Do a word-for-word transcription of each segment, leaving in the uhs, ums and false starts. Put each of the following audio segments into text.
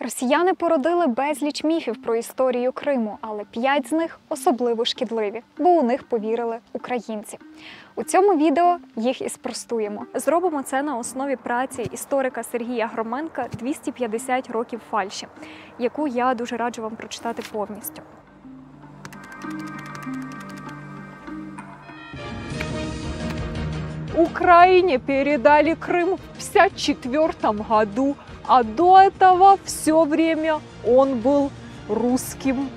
Росіяни породили безліч міфів про історію Криму, але п'ять з них особливо шкідливі, бо у них повірили українці. У цьому відео їх і спростуємо. Зробимо це на основі праці історика Сергія Громенка «двісті п'ятдесят років фальші», яку я дуже раджу вам прочитати повністю. Украине передали Крым в пятьдесят четвёртом году, а до этого все время он был русским.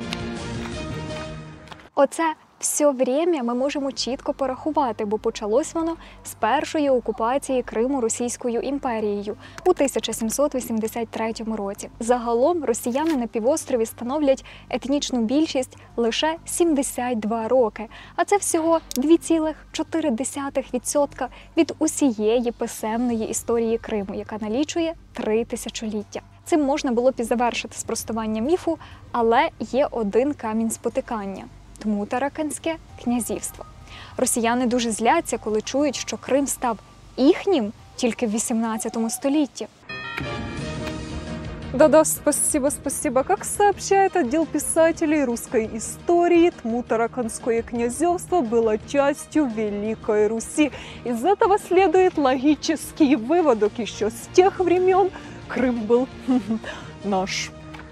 Оце «все время» ми можемо чітко порахувати, бо почалось воно з першої окупації Криму Російською імперією у тисяча сімсот вісімдесят третьому році. Загалом росіяни на півострові становлять етнічну більшість лише сімдесят два роки, а це всього два цілих чотири десятих відсотка від усієї писемної історії Криму, яка налічує три тисячоліття. Цим можна було б і завершити спростування міфу, але є один камінь спотикання – Тмутараканське князівство. Росіяни дуже зляться, коли чують, що Крим став їхнім тільки в вісімнадцятому столітті. Да-да, спасибо, спасибо. Как сообщает отдел писателей русской истории, Тмутараканское князевство было частью Великой Руси. Из этого следует логический выводок: еще с тех времен Крым был наш.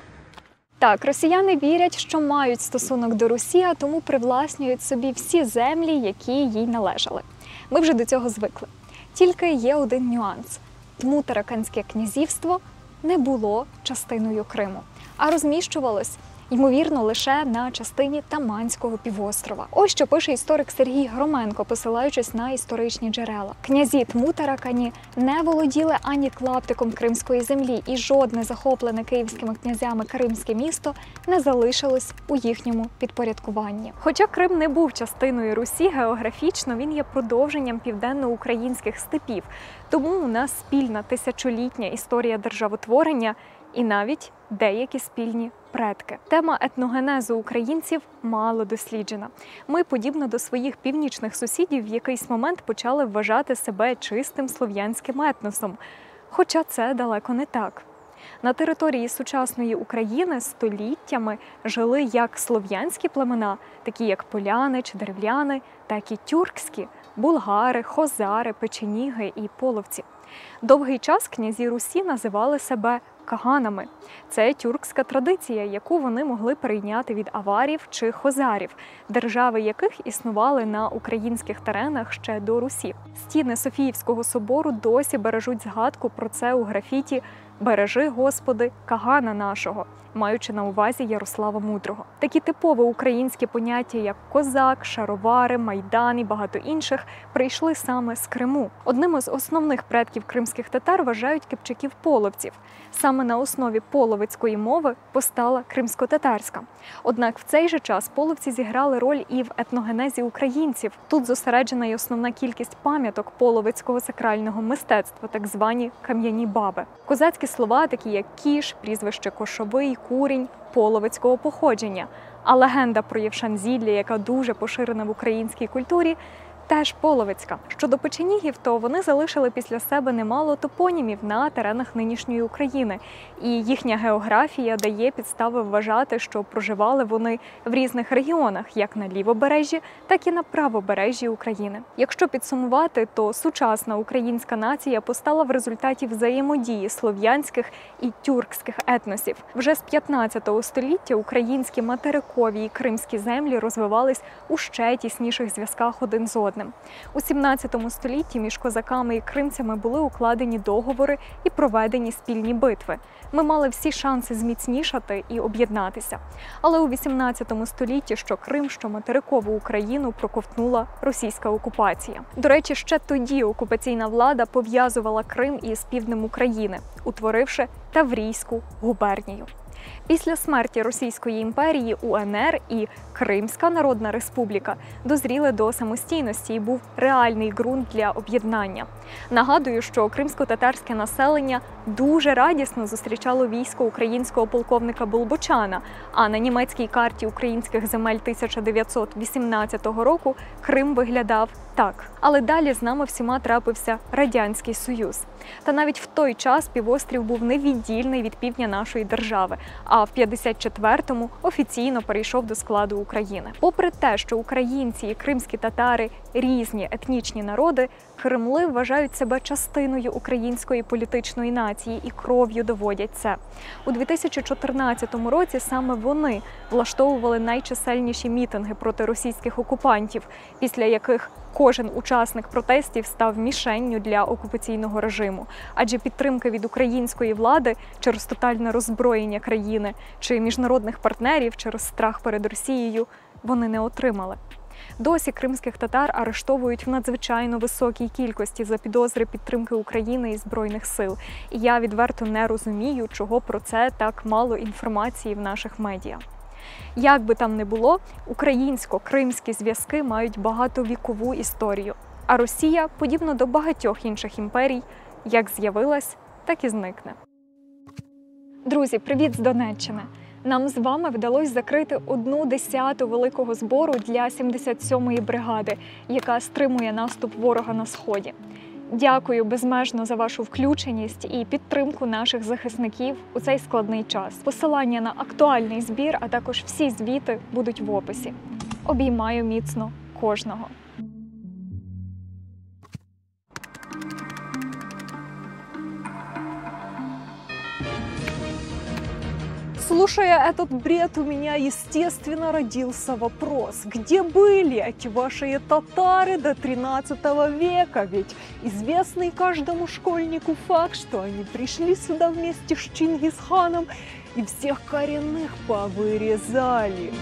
Так, росіяни вірять, що мають стосунок до Русі, а тому привласнюють собі всі землі, які їй належали. Ми вже до цього звикли. Тільки є один нюанс. Тмутараканське князівство не було частиною Криму, а розміщувалось, ймовірно, лише на частині Таманського півострова. Ось що пише історик Сергій Громенко, посилаючись на історичні джерела. Князі Тмутаракані не володіли ані клаптиком кримської землі, і жодне захоплене київськими князями кримське місто не залишилось у їхньому підпорядкуванні. Хоча Крим не був частиною Русі, географічно він є продовженням південноукраїнських степів, тому у нас спільна тисячолітня історія державотворення і навіть деякі спільні предки. Тема етногенезу українців мало досліджена. Ми, подібно до своїх північних сусідів, в якийсь момент почали вважати себе чистим слов'янським етносом. Хоча це далеко не так. На території сучасної України століттями жили як слов'янські племена, такі як поляни чи деревляни, так і тюркські – булгари, хозари, печеніги і половці. Довгий час князі Русі називали себе каганами. Це тюркська традиція, яку вони могли перейняти від аварів чи хозарів, держави яких існували на українських теренах ще до Русі. Стіни Софіївського собору досі бережуть згадку про це у графіті «Бережи, Господи, кагана нашого», маючи на увазі Ярослава Мудрого. Такі типові українські поняття, як козак, шаровари, майдан і багато інших, прийшли саме з Криму. Одним із основних предків кримських татар вважають кипчаків-половців. Саме на основі половецької мови постала кримсько-татарська. Однак в цей же час половці зіграли роль і в етногенезі українців. Тут зосереджена й основна кількість пам'яток половецького сакрального мистецтва, так звані кам'яні баби. Козацькі слова, такі як кіш, прізвище Кошовий, курінь, половецького походження. А легенда про Євшан-Зілля, яка дуже поширена в українській культурі, теж половецька. Щодо печенігів, то вони залишили після себе немало топонімів на теренах нинішньої України. І їхня географія дає підстави вважати, що проживали вони в різних регіонах, як на лівобережжі, так і на правобережжі України. Якщо підсумувати, то сучасна українська нація постала в результаті взаємодії слов'янських і тюркських етносів. Вже з п'ятнадцятого століття українські материкові і кримські землі розвивались у ще тісніших зв'язках один з одним. У сімнадцятому столітті між козаками і кримцями були укладені договори і проведені спільні битви. Ми мали всі шанси зміцнішати і об'єднатися. Але у вісімнадцятому столітті що Крим, що материкову Україну проковтнула російська окупація. До речі, ще тоді окупаційна влада пов'язувала Крим із півднем України, утворивши Таврійську губернію. Після смерті Російської імперії УНР і Кримська Народна Республіка дозріли до самостійності і був реальний ґрунт для об'єднання. Нагадую, що кримсько-татарське населення дуже радісно зустрічало військо українського полковника Болбочана, а на німецькій карті українських земель тисяча дев'ятсот вісімнадцятого року Крим виглядав Так, але далі з нами всіма трапився Радянський Союз. Та навіть в той час півострів був невіддільний від півдня нашої держави, а в п'ятдесят четвертому офіційно перейшов до складу України. Попри те, що українці і кримські татари – різні етнічні народи, Кремли вважають себе частиною української політичної нації і кров'ю доводять це. У дві тисячі чотирнадцятому році саме вони влаштовували найчисельніші мітинги проти російських окупантів, після яких кожен учасник протестів став мішенню для окупаційного режиму, адже підтримки від української влади через тотальне роззброєння країни чи міжнародних партнерів через страх перед Росією вони не отримали. Досі кримських татар арештовують в надзвичайно високій кількості за підозри підтримки України і Збройних сил. І я відверто не розумію, чого про це так мало інформації в наших медіа. Як би там не було, українсько-кримські зв'язки мають багатовікову історію. А Росія, подібно до багатьох інших імперій, як з'явилась, так і зникне. Друзі, привіт з Донеччини! Нам з вами вдалося закрити одну десяту великого збору для сімдесят сьомої бригади, яка стримує наступ ворога на Сході. Дякую безмежно за вашу включеність і підтримку наших захисників у цей складний час. Посилання на актуальний збір, а також всі звіти будуть в описі. Обіймаю міцно кожного. Слушая этот бред, у меня, естественно, родился вопрос, где были эти ваши татары до тринадцатого века? Ведь известный каждому школьнику факт, что они пришли сюда вместе с Чингисханом и всех коренных повырезали.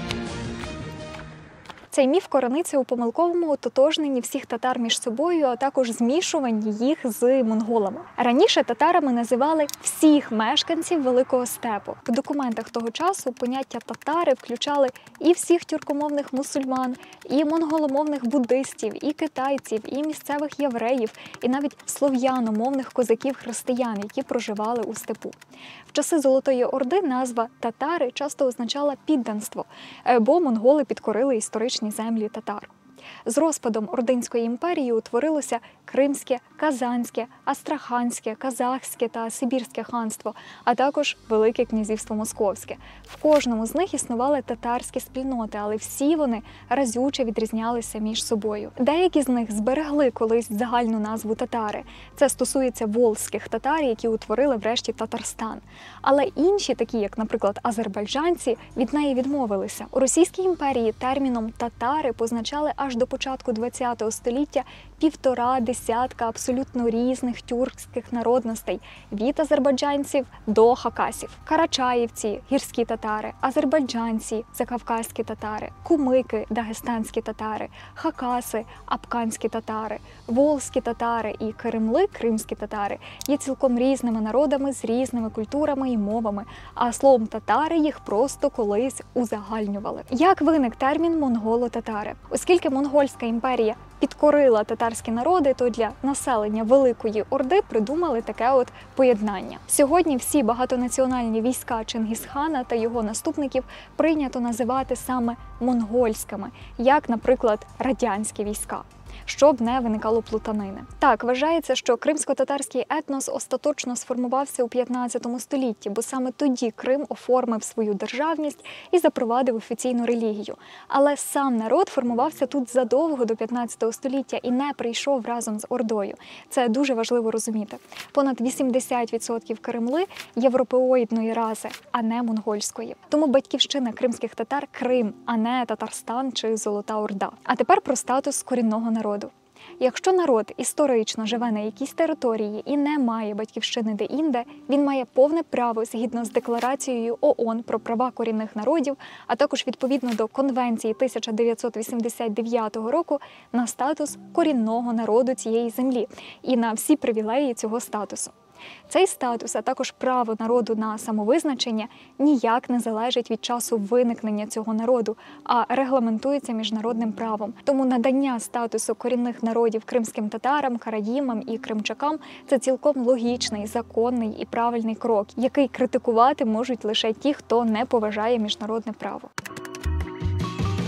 Цей міф корениться у помилковому ототожненні всіх татар між собою, а також змішуванні їх з монголами. Раніше татарами називали всіх мешканців Великого степу. В документах того часу поняття татари включали і всіх тюркомовних мусульман, і монголомовних буддистів, і китайців, і місцевих євреїв, і навіть слов'яномовних козаків-християн, які проживали у степу. В часи Золотої Орди назва татари часто означала підданство, бо монголи підкорили історичні землі татар. З розпадом Ординської імперії утворилося Кримське, Казанське, Астраханське, Казахське та Сибірське ханство, а також Велике князівство Московське. В кожному з них існували татарські спільноти, але всі вони разюче відрізнялися між собою. Деякі з них зберегли колись загальну назву татари. Це стосується волзьких татар, які утворили врешті Татарстан. Але інші, такі як, наприклад, азербайджанці, від неї відмовилися. У Російській імперії терміном татари позначали аж до початку ХХ століття півтора десятка абсолютно різних тюркських народностей – від азербайджанців до хакасів. Карачаївці – гірські татари, азербайджанці – закавказькі татари, кумики – дагестанські татари, хакаси – абканські татари, волзькі татари і кремли – кримські татари є цілком різними народами з різними культурами і мовами, а словом татари їх просто колись узагальнювали. Як виник термін монголо-татари? Оскільки Монгольська імперія підкорила татарські народи, то для населення Великої Орди придумали таке от поєднання. Сьогодні всі багатонаціональні війська Чингісхана та його наступників прийнято називати саме монгольськими, як, наприклад, радянські війська, щоб не виникало плутанини. Так, вважається, що кримсько-татарський етнос остаточно сформувався у п'ятнадцятому столітті, бо саме тоді Крим оформив свою державність і запровадив офіційну релігію. Але сам народ формувався тут задовго до п'ятнадцятого століття і не прийшов разом з Ордою. Це дуже важливо розуміти. Понад вісімдесят відсотків Кремли – європеоїдної раси, а не монгольської. Тому батьківщина кримських татар – Крим, а не Татарстан чи Золота Орда. А тепер про статус корінного народу. Якщо народ історично живе на якійсь території і не має батьківщини де-інде, він має повне право, згідно з Декларацією ООН про права корінних народів, а також відповідно до Конвенції тисяча дев'ятсот вісімдесят дев'ятого року, на статус корінного народу цієї землі і на всі привілеї цього статусу. Цей статус, а також право народу на самовизначення, ніяк не залежить від часу виникнення цього народу, а регламентується міжнародним правом. Тому надання статусу корінних народів кримським татарам, караїмам і кримчакам – це цілком логічний, законний і правильний крок, який критикувати можуть лише ті, хто не поважає міжнародне право.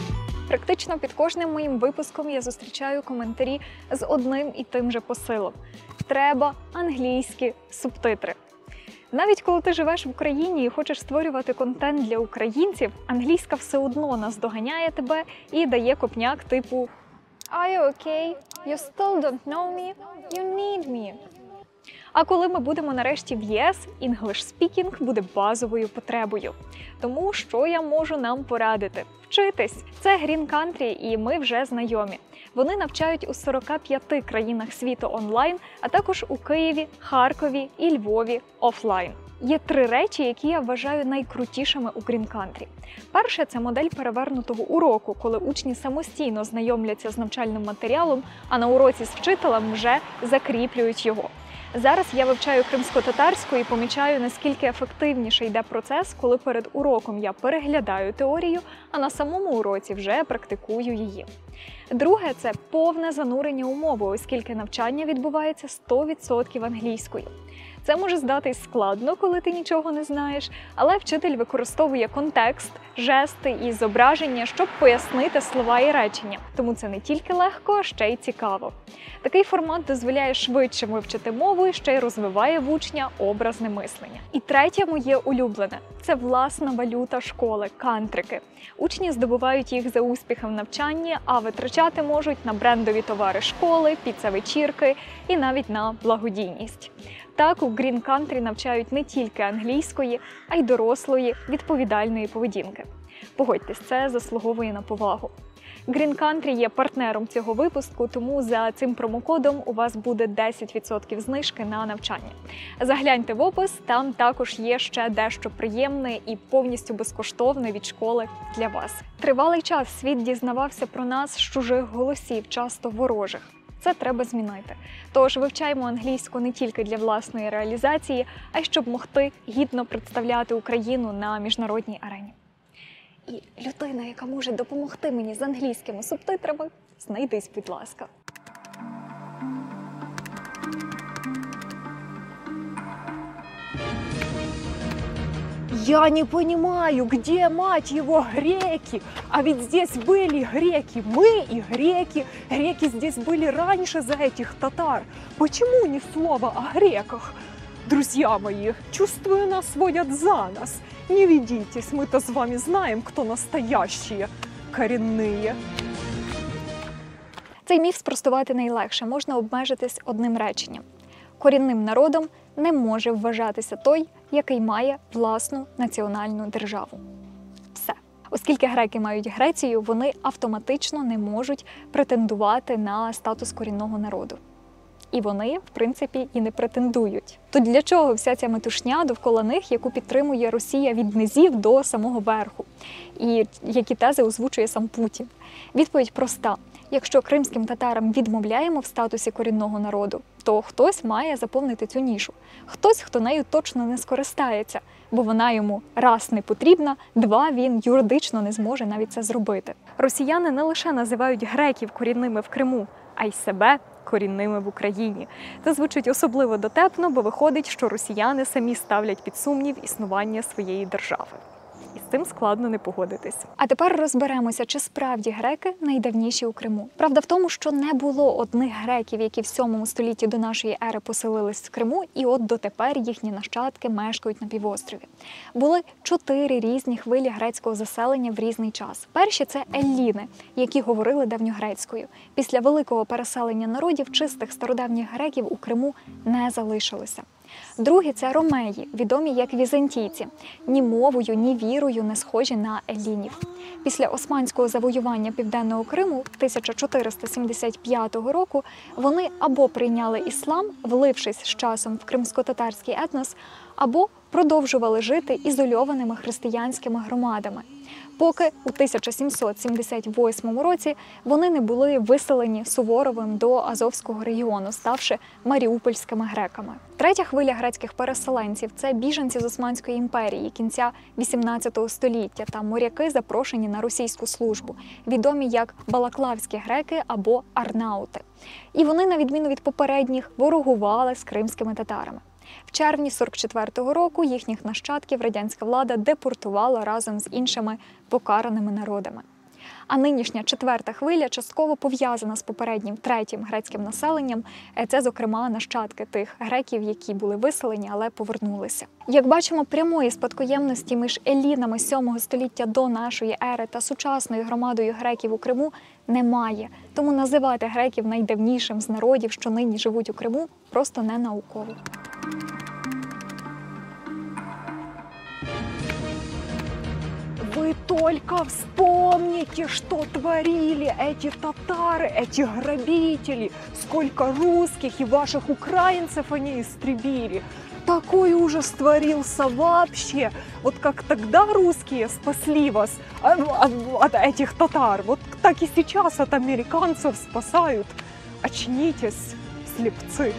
Практично під кожним моїм випуском я зустрічаю коментарі з одним і тим же посилом: треба англійські субтитри. Навіть коли ти живеш в Україні і хочеш створювати контент для українців, англійська все одно наздоганяє тебе і дає копняк типу «Are you okay? You still don't know me? You need me». А коли ми будемо нарешті в ЄС, English speaking буде базовою потребою. Тому що я можу нам порадити? Вчитись! Це Green Country, і ми вже знайомі. Вони навчають у сорока п'яти країнах світу онлайн, а також у Києві, Харкові і Львові офлайн. Є три речі, які я вважаю найкрутішими у Green Country. Перше – це модель перевернутого уроку, коли учні самостійно знайомляться з навчальним матеріалом, а на уроці з вчителем вже закріплюють його. Зараз я вивчаю кримсько-татарську і помічаю, наскільки ефективніше йде процес, коли перед уроком я переглядаю теорію, а на самому уроці вже практикую її. Друге – це повне занурення у мову, оскільки навчання відбувається сто відсотків англійською. Це може здатись складно, коли ти нічого не знаєш, але вчитель використовує контекст, жести і зображення, щоб пояснити слова і речення. Тому це не тільки легко, а ще й цікаво. Такий формат дозволяє швидше вивчити мову і ще й розвиває в учня образне мислення. І третє моє улюблене – це власна валюта школи – кантрики. Учні здобувають їх за успіхом в навчанні, а витрачати можуть на брендові товари школи, піца-вечірки і навіть на благодійність. Так, у Green Country навчають не тільки англійської, а й дорослої, відповідальної поведінки. Погодьтесь, це заслуговує на повагу. Green Country є партнером цього випуску, тому за цим промокодом у вас буде десять відсотків знижки на навчання. Загляньте в опис, там також є ще дещо приємне і повністю безкоштовне від школи для вас. Тривалий час світ дізнавався про нас з чужих голосів, часто ворожих. Це треба змінити. Тож вивчаємо англійську не тільки для власної реалізації, а й щоб могти гідно представляти Україну на міжнародній арені. І людина, яка може допомогти мені з англійськими субтитрами, знайдись, будь ласка. Я не понимаю, где, мать его, греки? А ведь здесь были греки, мы и греки. Греки здесь были раньше за этих татар. Почему ни слова о греках? Друзья мои, чувствую, нас водят за нас. Не ведитесь, мы-то с вами знаем, кто настоящие коренные. Цей міф спростувати найлегше, можна обмежитись одним реченням. Корінним народом не може вважатися той, який має власну національну державу. Все. Оскільки греки мають Грецію, вони автоматично не можуть претендувати на статус корінного народу. І вони, в принципі, і не претендують. То для чого вся ця метушня довкола них, яку підтримує Росія від низів до самого верху? І які тези озвучує сам Путін? Відповідь проста. Якщо кримським татарам відмовляємо в статусі корінного народу, то хтось має заповнити цю нішу. Хтось, хто нею точно не скористається, бо вона йому раз не потрібна, два він юридично не зможе навіть це зробити. Росіяни не лише називають греків корінними в Криму, а й себе корінними в Україні. Це звучить особливо дотепно, бо виходить, що росіяни самі ставлять під сумнів існування своєї держави. І з цим складно не погодитись. А тепер розберемося, чи справді греки найдавніші у Криму. Правда в тому, що не було одних греків, які в сьомому столітті до нашої ери поселились в Криму, і от дотепер їхні нащадки мешкають на півострові. Були чотири різні хвилі грецького заселення в різний час. Перші – це елліни, які говорили давньогрецькою. Після великого переселення народів чистих стародавніх греків у Криму не залишилося. Другі – це ромеї, відомі як візантійці. Ні мовою, ні вірою не схожі на еллінів. Після османського завоювання Південного Криму тисяча чотириста сімдесят п'ятого року вони або прийняли іслам, влившись з часом в кримсько-татарський етнос, або продовжували жити ізольованими християнськими громадами, поки у тисяча сімсот сімдесят восьмому році вони не були виселені Суворовим до Азовського регіону, ставши маріупольськими греками. Третя хвиля грецьких переселенців – це біженці з Османської імперії кінця вісімнадцятого століття та моряки, запрошені на російську службу, відомі як балаклавські греки або арнаути. І вони, на відміну від попередніх, ворогували з кримськими татарами. В червні сорок четвертого року їхніх нащадків радянська влада депортувала разом з іншими покараними народами. А нинішня четверта хвиля частково пов'язана з попереднім третім грецьким населенням. Це, зокрема, нащадки тих греків, які були виселені, але повернулися. Як бачимо, прямої спадкоємності між елінами сьомого століття до нашої ери та сучасною громадою греків у Криму немає. Тому називати греків найдавнішим з народів, що нині живуть у Криму, просто не науково. Вы только вспомните, что творили эти татары, эти грабители, сколько русских и ваших украинцев они истребили. Такой ужас творился вообще. Вот как тогда русские спасли вас от, от, от этих татар, вот так и сейчас от американцев спасают. Очнитесь, слепцы.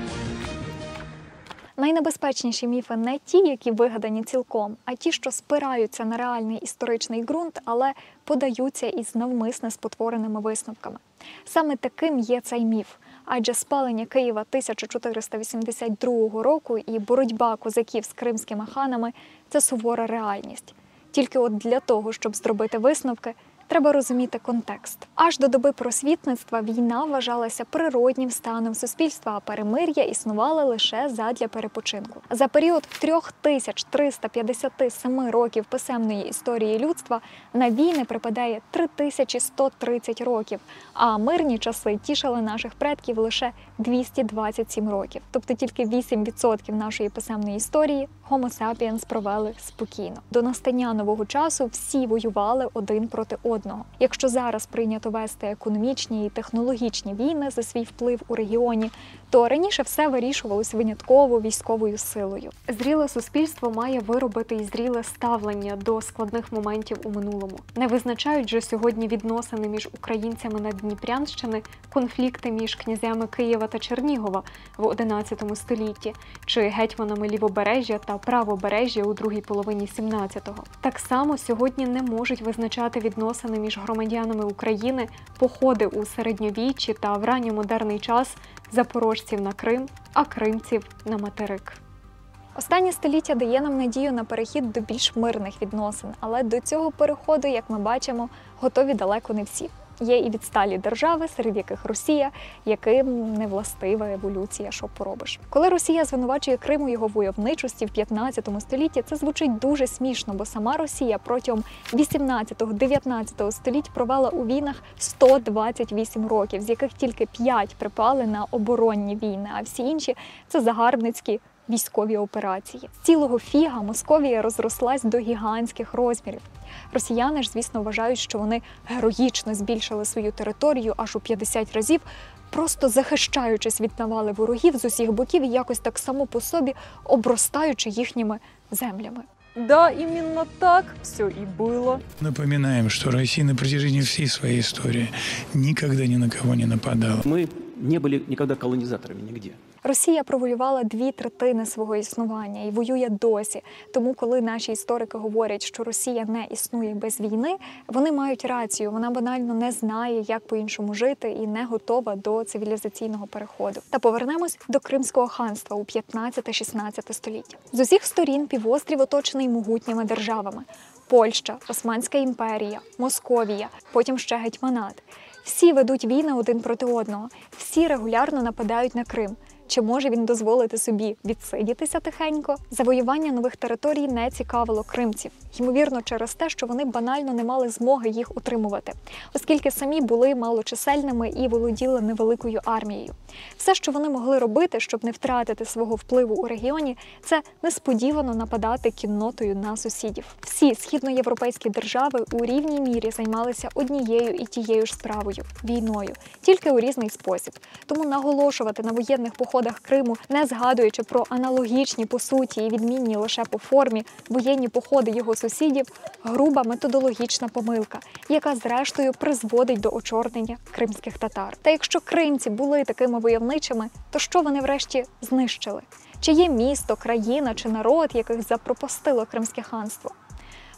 Найнебезпечніші міфи не ті, які вигадані цілком, а ті, що спираються на реальний історичний ґрунт, але подаються із навмисне спотвореними висновками. Саме таким є цей міф. Адже спалення Києва тисяча чотириста вісімдесят другого року і боротьба козаків з кримськими ханами – це сувора реальність. Тільки от для того, щоб зробити висновки, треба розуміти контекст. Аж до доби просвітництва війна вважалася природнім станом суспільства, а перемир'я існувало лише задля перепочинку. За період три тисячі триста п'ятдесят сім років писемної історії людства на війни припадає три тисячі сто тридцять років, а мирні часи тішили наших предків лише двісті двадцять сім років. Тобто тільки вісім відсотків нашої писемної історії Homo sapiens провели спокійно. До настання нового часу всі воювали один проти одного. Якщо зараз прийнято вести економічні і технологічні війни за свій вплив у регіоні, то раніше все вирішувалось винятково військовою силою. Зріле суспільство має виробити і зріле ставлення до складних моментів у минулому. Не визначають же сьогодні відносини між українцями на Дніпрянщини, конфлікти між князями Києва та Чернігова в одинадцятому столітті, чи гетьманами Лівобережжя та Правобережжя у другій половині сімнадцятого. Так само сьогодні не можуть визначати відносини між громадянами України, походи у середньовіччі та в ранньомодерний час запорожців на Крим, а кримців на материк. Останнє століття дає нам надію на перехід до більш мирних відносин, але до цього переходу, як ми бачимо, готові далеко не всі. Є і відсталі держави, серед яких Росія, яким не властива еволюція, що поробиш. Коли Росія звинувачує Крим у його войовничості в п'ятнадцятому столітті, це звучить дуже смішно, бо сама Росія протягом вісімнадцятого-дев'ятнадцятого століть провела у війнах сто двадцять вісім років, з яких тільки п'ять припали на оборонні війни, а всі інші – це загарбницькі військові операції. З цілого фіга Московія розрослась до гігантських розмірів. Росіяни ж, звісно, вважають, що вони героїчно збільшили свою територію аж у п'ятдесят разів, просто захищаючись від навали ворогів з усіх боків і якось так само по собі обростаючи їхніми землями. Да, именно так все и было. Напоминаем, что Россия на протяжении всей своей истории никогда ни на кого не нападала. Мы не были никогда колонизаторами нигде. Росія провоювала дві третини свого існування і воює досі. Тому, коли наші історики говорять, що Росія не існує без війни, вони мають рацію. Вона банально не знає, як по-іншому жити і не готова до цивілізаційного переходу. Та повернемось до Кримського ханства у п'ятнадцяте-шістнадцяте століття. З усіх сторін півострів оточений могутніми державами. Польща, Османська імперія, Московія, потім ще гетьманат. Всі ведуть війни один проти одного, всі регулярно нападають на Крим. Чи може він дозволити собі відсидітися тихенько? Завоювання нових територій не цікавило кримців. Ймовірно, через те, що вони банально не мали змоги їх утримувати, оскільки самі були малочисельними і володіли невеликою армією. Все, що вони могли робити, щоб не втратити свого впливу у регіоні, це несподівано нападати кіннотою на сусідів. Всі східноєвропейські держави у рівній мірі займалися однією і тією ж справою – війною, тільки у різний спосіб. Тому наголошувати на воєнних походах Криму, не згадуючи про аналогічні по суті і відмінні лише по формі воєнні походи його сусідів, груба методологічна помилка, яка зрештою призводить до очорнення кримських татар. Та якщо кримці були такими войовничими, то що вони врешті знищили? Чи є місто, країна чи народ, яких запропастило Кримське ханство?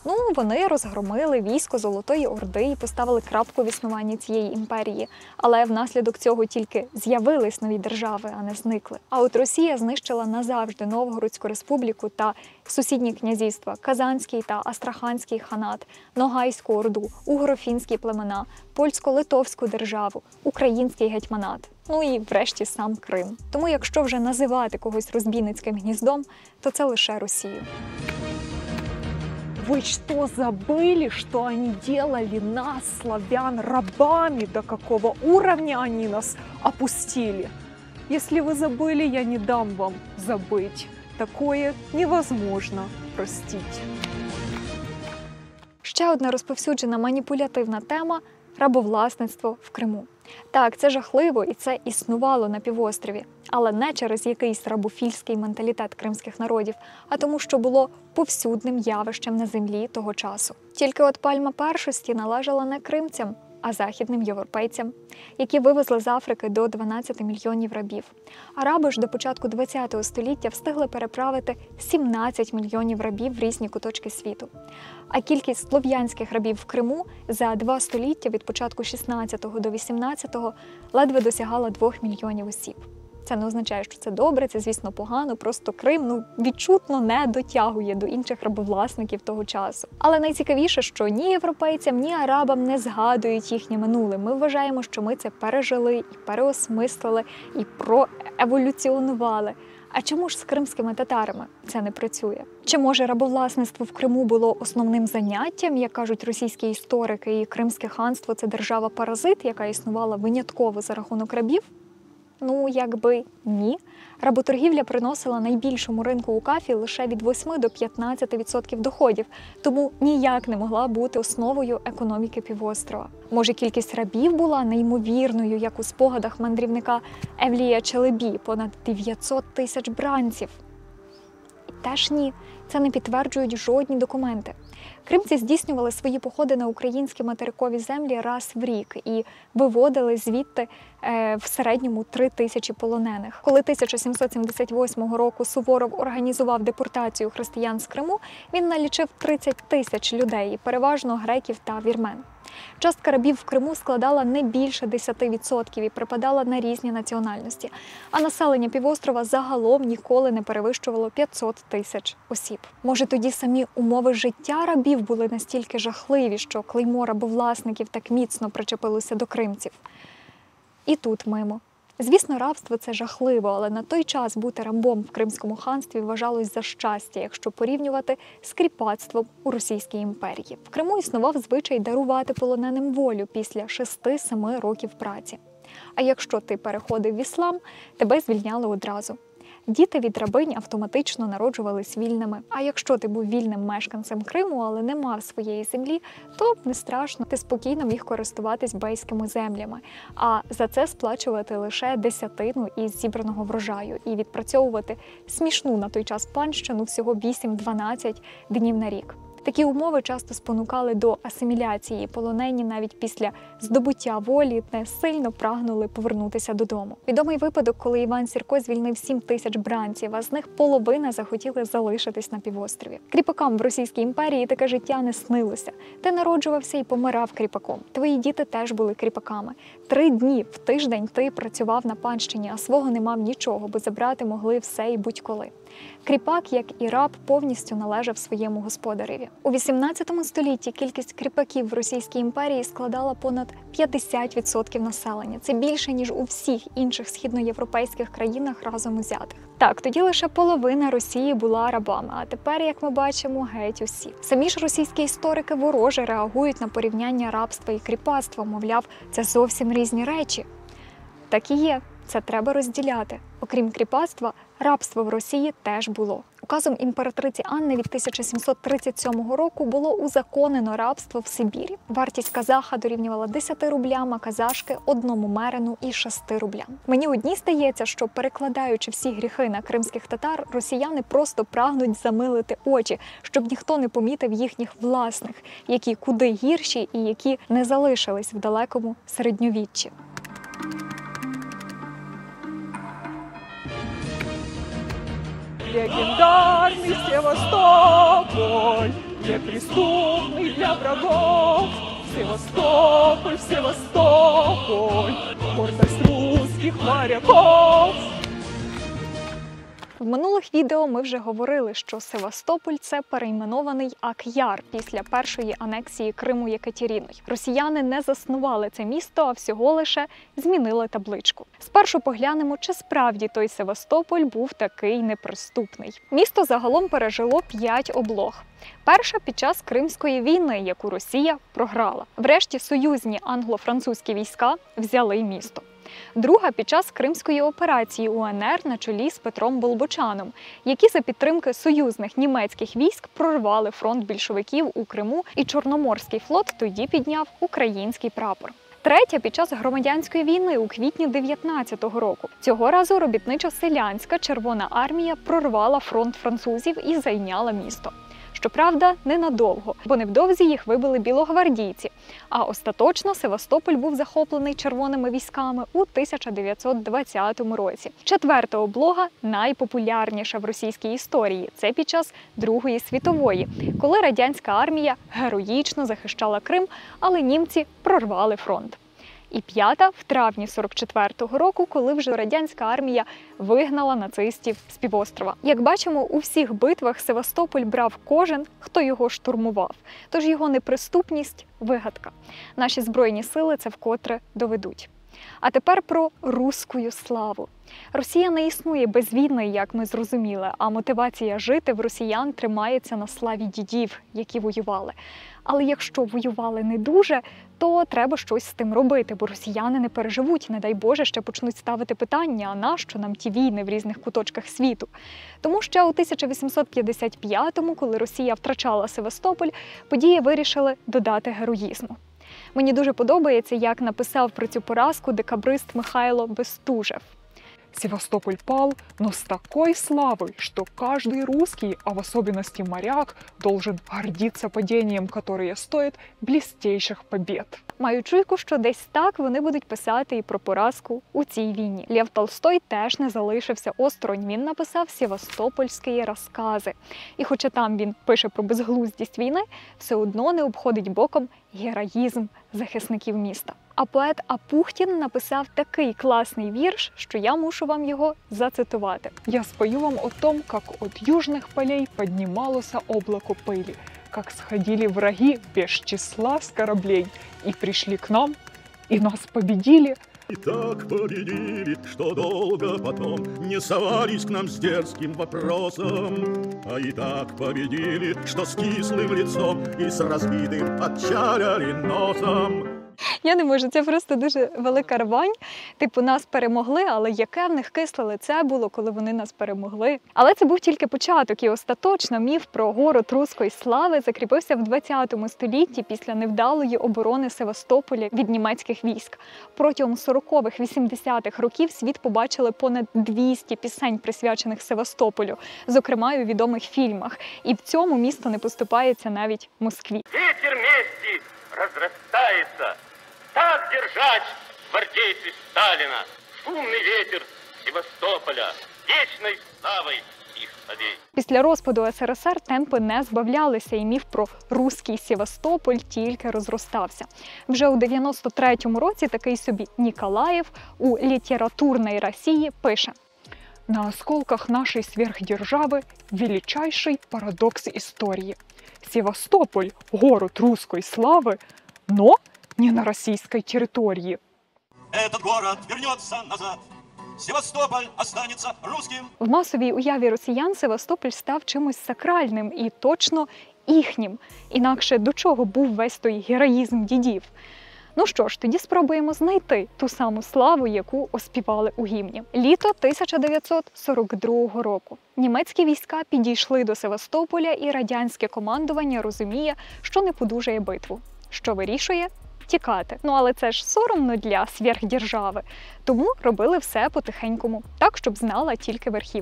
Ну, вони розгромили військо Золотої Орди і поставили крапку в існуванні цієї імперії. Але внаслідок цього тільки з'явились нові держави, а не зникли. А от Росія знищила назавжди Новгородську республіку та сусідні князівства, Казанський та Астраханський ханат, Ногайську Орду, угро-фінські племена, польсько-литовську державу, український гетьманат. Ну і врешті сам Крим. Тому якщо вже називати когось розбійницьким гніздом, то це лише Росію. Вы что, забыли, что они делали нас, славян, рабами? До какого уровня они нас опустили? Если вы забыли, я не дам вам забыть. Такое невозможно простить. Ще одна розповсюджена маніпулятивна тема – рабовласництво в Криму. Так, це жахливо і це існувало на півострові, але не через якийсь рабофільський менталітет кримських народів, а тому, що було повсюдним явищем на землі того часу. Тільки от пальма першості належала не кримцям, а західним європейцям, які вивезли з Африки до дванадцяти мільйонів рабів. Араби ж до початку ХХ століття встигли переправити сімнадцять мільйонів рабів в різні куточки світу. А кількість слов'янських рабів в Криму за два століття від початку шістнадцятого до вісімнадцятого ледве досягала двох мільйонів осіб. Це не означає, що це добре, це, звісно, погано, просто Крим, ну, відчутно не дотягує до інших рабовласників того часу. Але найцікавіше, що ні європейцям, ні арабам не згадують їхнє минуле. Ми вважаємо, що ми це пережили, і переосмислили, і проеволюціонували. А чому ж з кримськими татарами це не працює? Чи може рабовласництво в Криму було основним заняттям, як кажуть російські історики, і Кримське ханство – це держава-паразит, яка існувала винятково за рахунок рабів? Ну, якби ні. Работоргівля приносила найбільшому ринку у Кафі лише від восьми до п'ятнадцяти відсотків доходів, тому ніяк не могла бути основою економіки півострова. Може, кількість рабів була неймовірною, як у спогадах мандрівника Евлія Челебі – понад дев'ятсот тисяч бранців? І теж ні. Це не підтверджують жодні документи. Кримці здійснювали свої походи на українські материкові землі раз в рік і виводили звідти е, в середньому три тисячі полонених. Коли тисяча сімсот сімдесят восьмого року Суворов організував депортацію християн з Криму, він налічив тридцять тисяч людей, переважно греків та вірмен. Частка рабів в Криму складала не більше десяти відсотків і припадала на різні національності, а населення півострова загалом ніколи не перевищувало п'ятсот тисяч осіб. Може, тоді самі умови життя рабів були настільки жахливі, що клеймо рабовласників так міцно причепилося до кримців? І тут мимо. Звісно, рабство – це жахливо, але на той час бути рабом в Кримському ханстві вважалось за щастя, якщо порівнювати з кріпацтвом у Російській імперії. В Криму існував звичай дарувати полоненим волю після шести-семи років праці. А якщо ти переходив в іслам, тебе звільняли одразу. Діти від рабинь автоматично народжувались вільними. А якщо ти був вільним мешканцем Криму, але не мав своєї землі, то не страшно, ти спокійно міг користуватись бейськими землями, а за це сплачувати лише десятину із зібраного врожаю і відпрацьовувати смішну на той час панщину всього вісім-дванадцять днів на рік. Такі умови часто спонукали до асиміляції. Полонені навіть після здобуття волі не сильно прагнули повернутися додому. Відомий випадок, коли Іван Сірко звільнив сім тисяч бранців, а з них половина захотіли залишитись на півострові. Кріпакам в Російській імперії таке життя не снилося. Ти народжувався і помирав кріпаком. Твої діти теж були кріпаками. Три дні в тиждень ти працював на панщині, а свого не мав нічого, бо забрати могли все і будь-коли. Кріпак, як і раб, повністю належав своєму господареві. У вісімнадцятому столітті кількість кріпаків в Російській імперії складала понад п'ятдесят відсотків населення. Це більше, ніж у всіх інших східноєвропейських країнах разом узятих. Так, тоді лише половина Росії була рабами, а тепер, як ми бачимо, геть усі. Самі ж російські історики вороже реагують на порівняння рабства і кріпацтва, мовляв, це зовсім різні речі. Так і є. Це треба розділяти. Окрім кріпацтва, рабство в Росії теж було. Указом імператриці Анни від тисяча сімсот тридцять сьомого року було узаконено рабство в Сибірі. Вартість казаха дорівнювала десяти рублям, а казашки – одному мерину і шести рублям. Мені одній здається, що перекладаючи всі гріхи на кримських татар, росіяни просто прагнуть замилити очі, щоб ніхто не помітив їхніх власних, які куди гірші і які не залишились в далекому середньовіччі. Легендарный Севастополь, неприступный для врагов. Севастополь, Севастополь, гордость русских моряков. В минулих відео ми вже говорили, що Севастополь – це перейменований Ак-Яр після першої анексії Криму Єкатеріною. Росіяни не заснували це місто, а всього лише змінили табличку. Спершу поглянемо, чи справді той Севастополь був такий неприступний. Місто загалом пережило п'ять облог. Перша – під час Кримської війни, яку Росія програла. Врешті союзні англо-французькі війська взяли місто. Друга – під час Кримської операції УНР на чолі з Петром Болбочаном, які за підтримки союзних німецьких військ прорвали фронт більшовиків у Криму, і Чорноморський флот тоді підняв український прапор. Третя – під час громадянської війни у квітні дев'ятнадцятого року. Цього разу робітничо-селянська Червона армія прорвала фронт французів і зайняла місто. Щоправда, ненадовго, бо невдовзі їх вибили білогвардійці, а остаточно Севастополь був захоплений червоними військами у тисяча дев'ятсот двадцятому році. Четверта облога найпопулярніша в російській історії – це під час Другої світової, коли радянська армія героїчно захищала Крим, але німці прорвали фронт. І п'ята – в травні сорок четвертого року, коли вже радянська армія вигнала нацистів з півострова. Як бачимо, у всіх битвах Севастополь брав кожен, хто його штурмував. Тож його неприступність – вигадка. Наші Збройні сили це вкотре доведуть. А тепер про руську славу. Росія не існує без війни, як ми зрозуміли, а мотивація жити в росіян тримається на славі дідів, які воювали. Але якщо воювали не дуже, то треба щось з тим робити, бо росіяни не переживуть, не дай Боже, ще почнуть ставити питання, а нащо нам ті війни в різних куточках світу. Тому ще у тисяча вісімсот п'ятдесят п'ятому, коли Росія втрачала Севастополь, події вирішили додати героїзму. Мені дуже подобається, як написав про цю поразку декабрист Михайло Бестужев. Севастополь пал, но с такой славой, что каждый русский, а в особенности моряк, должен гордиться падением, которое стоит блестейших побед. Маю чуйку, що десь так вони будуть писати і про поразку у цій війні. Лев Толстой теж не залишився осторонь. Він написав «Севастопольські розкази». І хоча там він пише про безглуздість війни, все одно не обходить боком героїзм захисників міста. А поет Апухтін написав такий класний вірш, що я мушу вам його зацитувати. Я спою вам о том, как от южных полей поднималося облако пыли, как сходили враги без числа с кораблей и пришли к нам, и нас победили. И так победили, что долго потом не совались к нам с дерзким вопросом. А и так победили, что с кислым лицом и с разбитым отчаляли носом. Я не можу, це просто дуже велика рвань. Типу, нас перемогли, але яке в них кисле лице було, коли вони нас перемогли. Але це був тільки початок, і остаточно міф про город руської слави закріпився в двадцятому столітті після невдалої оборони Севастополя від німецьких військ. Протягом сорокових-вісімдесятих років світ побачили понад двісті пісень, присвячених Севастополю, зокрема і у відомих фільмах. І в цьому місто не поступається навіть Москві. Ветер мести разрастается. Так держать гвардейцы Сталина, шумный ветер Севастополя, вечной славой их побед. Після розпаду ес ер ес ер темпи не збавлялися, і міф про руський Севастополь тільки розростався. Вже у дев'яносто третьому році такий собі Ніколаєв у «Літературній Росії» пише: На осколках нашей сверхдержавы величайший парадокс истории. Севастополь – город русской славы, но не на российской территории. Этот город вернется назад. Севастополь останется русским. В масовій уяві росіян Севастополь став чимось сакральним і точно їхнім. Інакше до чого був весь той героїзм дідів? Ну що ж, тоді спробуємо знайти ту саму славу, яку оспівали у гімні. Літо тисяча дев'ятсот сорок другого року. Німецькі війська підійшли до Севастополя, і радянське командування розуміє, що не подужає битву. Що вирішує? Тікати. Ну, але це ж соромно для сверхдержави. Тому робили все по-тихенькому, так, щоб знала тільки верхівка.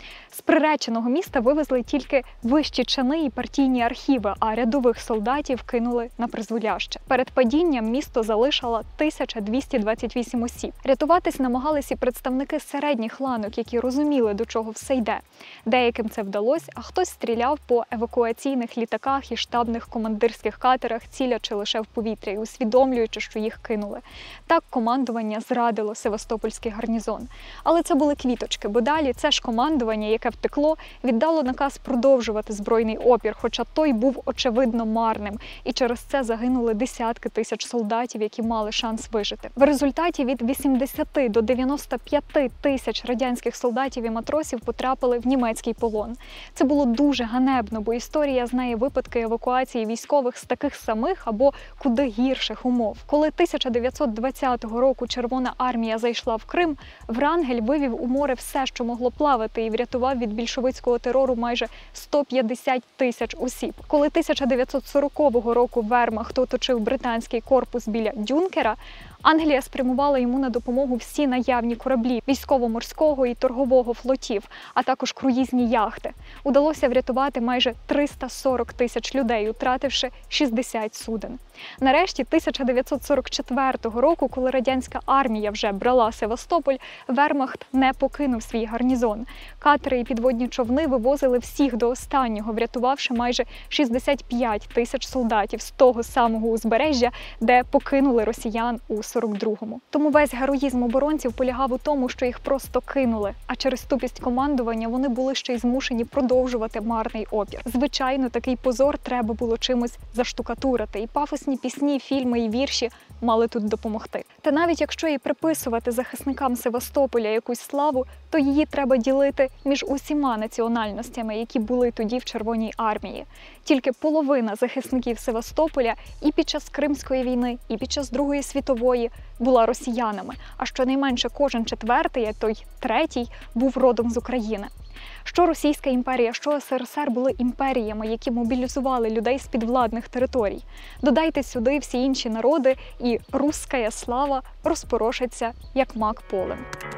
З приреченого міста вивезли тільки вищі чини і партійні архіви, а рядових солдатів кинули на призволяще. Перед падінням місто залишило тисяча двісті двадцять вісім осіб. Рятуватись намагалися і представники середніх ланок, які розуміли, до чого все йде. Деяким це вдалося, а хтось стріляв по евакуаційних літаках і штабних командирських катерах, цілячи лише в повітря і усвідомлюючи, що їх кинули. Так командування зрадило Севастопольський гарнізон. Але це були квіточки, бо далі це ж командування, яке втекло, віддало наказ продовжувати збройний опір, хоча той був очевидно марним. І через це загинули десятки тисяч солдатів, які мали шанс вижити. В результаті від вісімдесяти до дев'яноста п'яти тисяч радянських солдатів і матросів потрапили в німецький полон. Це було дуже ганебно, бо історія знає випадки евакуації військових з таких самих або куди гірших умов. Коли тисяча дев'ятсот двадцятого року Червона армія зайшла в Крим, Врангель вивів у море все, що могло плавати, і врятував від більшовицького терору майже сто п'ятдесят тисяч осіб. Коли тисяча дев'ятсот сорокового року Вермахт оточив британський корпус біля Дюнкера, Англія спрямувала йому на допомогу всі наявні кораблі військово-морського і торгового флотів, а також круїзні яхти. Удалося врятувати майже триста сорок тисяч людей, втративши шістдесят суден. Нарешті тисяча дев'ятсот сорок четвертого року, коли радянська армія вже брала Севастополь, Вермахт не покинув свій гарнізон. Катери і підводні човни вивозили всіх до останнього, врятувавши майже шістдесят п'ять тисяч солдатів з того самого узбережжя, де покинули росіян у сорок другому. Тому весь героїзм оборонців полягав у тому, що їх просто кинули, а через тупість командування вони були ще й змушені продовжувати марний опір. Звичайно, такий позор треба було чимось заштукатурити, і пафосні пісні, фільми і вірші мали тут допомогти. Та навіть якщо і приписувати захисникам Севастополя якусь славу, то її треба ділити між усіма національностями, які були тоді в Червоній армії. Тільки половина захисників Севастополя і під час Кримської війни, і під час Другої світової була росіянами, а щонайменше кожен четвертий, а той третій, був родом з України. Що Російська імперія, що ес ер ес ер були імперіями, які мобілізували людей з підвладних територій. Додайте сюди всі інші народи, і русская слава розпорошиться, як мак полем.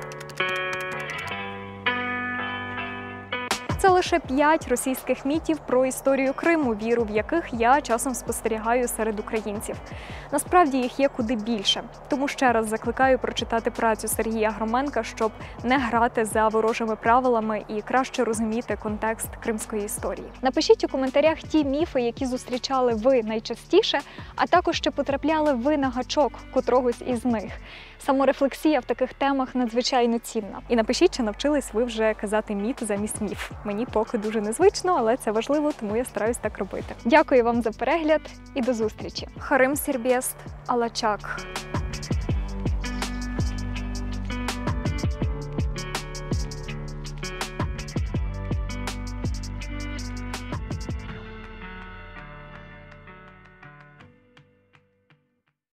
Це лише п'ять російських мітів про історію Криму, віру в яких я часом спостерігаю серед українців. Насправді їх є куди більше. Тому ще раз закликаю прочитати працю Сергія Громенка, щоб не грати за ворожими правилами і краще розуміти контекст кримської історії. Напишіть у коментарях ті міфи, які зустрічали ви найчастіше, а також чи потрапляли ви на гачок котрогось із них. Саморефлексія в таких темах надзвичайно цінна. І напишіть, чи навчились ви вже казати міт замість міф. Мені поки дуже незвично, але це важливо, тому я стараюсь так робити. Дякую вам за перегляд і до зустрічі. Харим Сербест, Алачак.